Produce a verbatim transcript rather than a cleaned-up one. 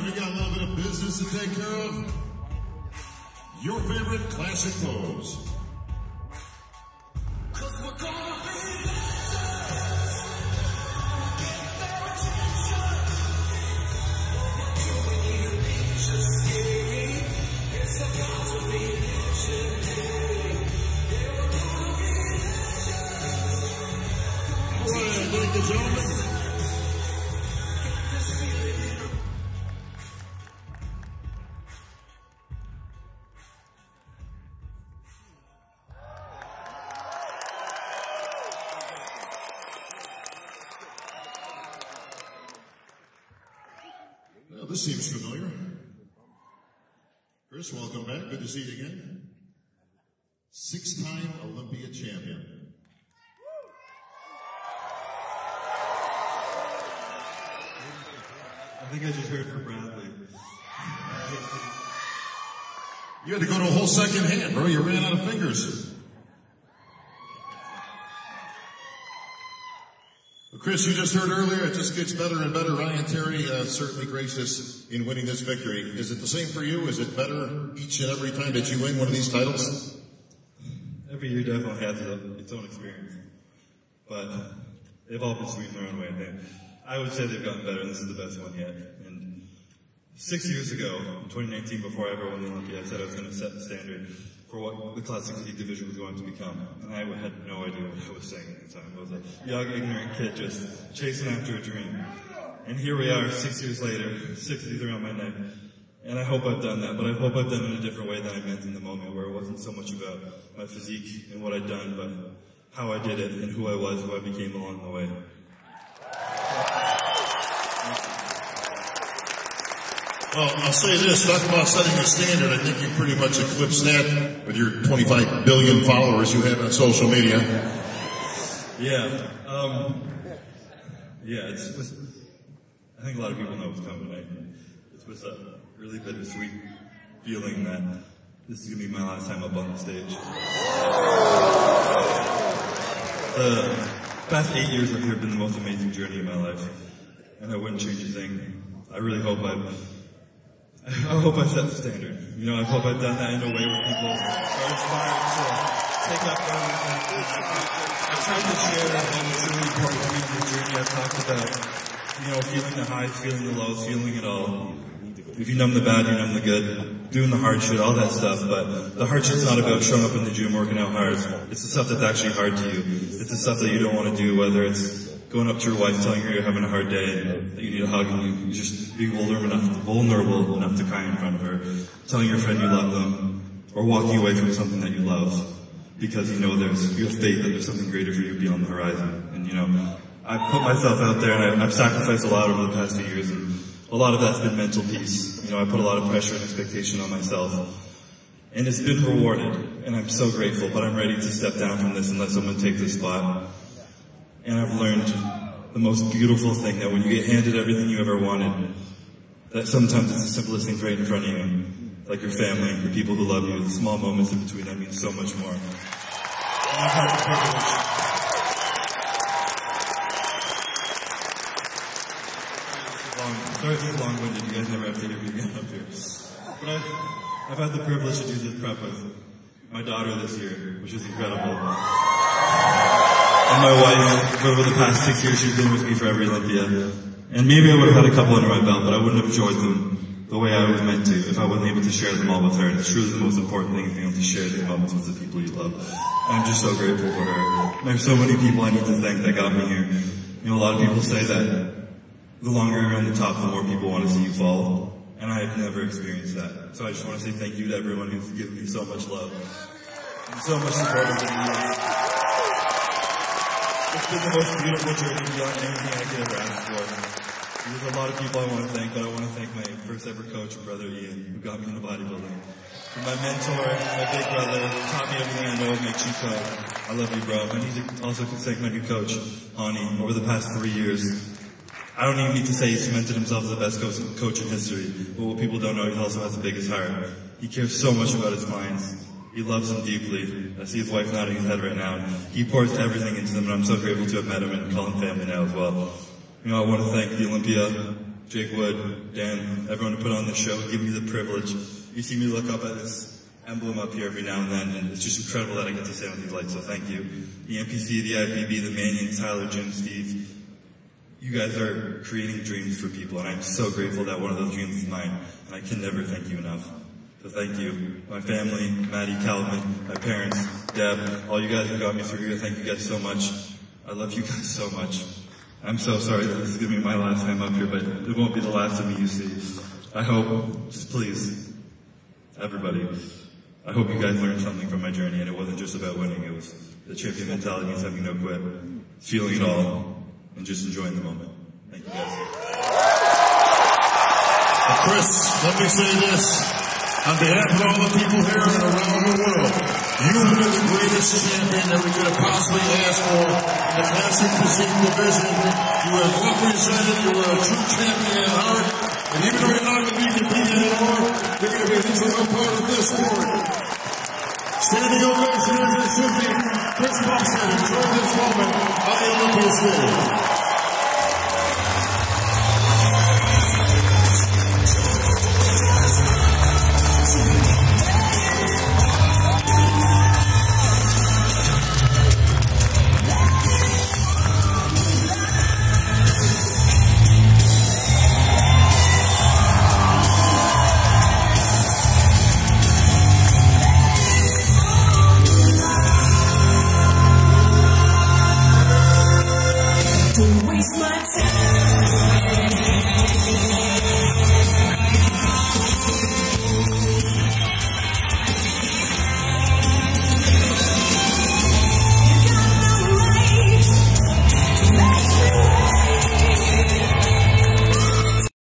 we got a little bit of business to take care of. Your favorite classic pose. All right, ladies and gentlemen. Well, this seems familiar. Chris, welcome back. Good to see you again. Six-time Olympia champion. I think I just heard for Bradley. You had to go to a whole second hand, bro. You ran out of fingers. Well, Chris, you just heard earlier, it just gets better and better. Ryan Terry uh, certainly graced us in winning this victory. Is it the same for you? Is it better each and every time that you win one of these titles? Every year definitely has its own experience. But they've all been sweet in their own way, I think. I would say they've gotten better, and this is the best one yet. And six years ago, in twenty nineteen, before I ever won the Olympia, I said I was going to set the standard for what the Classic Physique division was going to become. And I had no idea what I was saying at the time. I was a young, ignorant kid just chasing after a dream. And here we are, six years later, six teeth around my neck. And I hope I've done that, but I hope I've done it in a different way than I meant in the moment, where it wasn't so much about my physique and what I'd done, but how I did it and who I was, who I became along the way. Well, I'll say this, talk about setting a standard. I think you pretty much eclipsed that with your twenty-five billion followers you have on social media. Yeah, um, yeah, it's, it's, I think a lot of people know what's coming. Right? It's with a really bittersweet feeling that this is going to be my last time up on the stage. The past eight years up here have been the most amazing journey of my life, and I wouldn't change a thing. I really hope I've I hope I set the standard. You know, I hope I've done that in a way where people are inspired to take up running. I've tried to share that one that's really important to me in the journey. I've talked about, you know, feeling the highs, feeling the lows, feeling it all. If you numb the bad, you numb the good. Doing the hard shit, all that stuff. But the hard shit's not about showing up in the gym, working out hard. It's the stuff that's actually hard to you. It's the stuff that you don't want to do, whether it's going up to your wife, telling her you're having a hard day, that you need a hug, and you, you just being vulnerable enough, vulnerable enough to cry in front of her, telling your friend you love them, or walking away from something that you love, because you know there's, you have faith that there's something greater for you beyond the horizon. And you know, I've put myself out there, and I've, I've sacrificed a lot over the past few years, and a lot of that's been mental peace. You know, I put a lot of pressure and expectation on myself, and it's been rewarded, and I'm so grateful, but I'm ready to step down from this and let someone take this spot. And I've learned the most beautiful thing, that when you get handed everything you ever wanted, that sometimes it's the simplest things right in front of you, like your family, the people who love you, the small moments in between, that mean so much more. And I've had the privilege. Sorry if it's long-winded, you guys never have to hear me again up here. But I've, I've had the privilege to do this prep with my daughter this year, which is incredible. And my wife, for over the past six years, she's been with me for every Olympia. And maybe I would have had a couple under my belt, but I wouldn't have enjoyed them the way I was meant to if I wasn't able to share them all with her. And it's truly the most important thing, is being able to share these moments with the people you love. And I'm just so grateful for her. And there's so many people I need to thank that got me here. You know, a lot of people say that the longer you're on the top, the more people want to see you fall. And I have never experienced that. So I just want to say thank you to everyone who's given me so much love and so much support over the years. It's been the most beautiful journey beyond anything I could ever ask for. There's a lot of people I want to thank, but I want to thank my first ever coach, brother Ian, who got me into bodybuilding. And my mentor, my big brother, taught me everything I know of Make Chico. I love you, bro. I need to also thank my new coach, Hani, over the past three years. I don't even need to say he cemented himself as the best coach, coach in history, but what people don't know, he also has the biggest heart. He cares so much about his clients. He loves them deeply. I see his wife nodding his head right now. He pours everything into them, and I'm so grateful to have met him and call him family now as well. You know, I want to thank the Olympia Jake Wood, Dan, everyone who put on the show, give me the privilege. You see me look up at this emblem up here every now and then, and it's just incredible that I get to stand with these lights, so thank you. The N P C, the I P B, the Manions, Tyler, Jim, Steve. You guys are creating dreams for people, and I'm so grateful that one of those dreams is mine, and I can never thank you enough. So thank you. My family, Maddie, Calvin, my parents, Deb, all you guys who got me through here, thank you guys so much. I love you guys so much. I'm so sorry that this is going to be my last time up here, but it won't be the last of me you see. I hope, just please, everybody, I hope you guys learned something from my journey, and it wasn't just about winning. It was the champion mentality means having no quit, feeling it all, and just enjoying the moment. Thank you guys. Well, Chris, let me say this. On behalf of all the people here and around the world, you have been the greatest champion that we could have possibly asked for in the classic physique division. You have represented, you were a true champion at heart, and even though you're not going to be competing anymore, you're going to be an integral part of this sport. Standing ovation as it should be. Chris Paulson, enjoy this moment on the Olympia stage.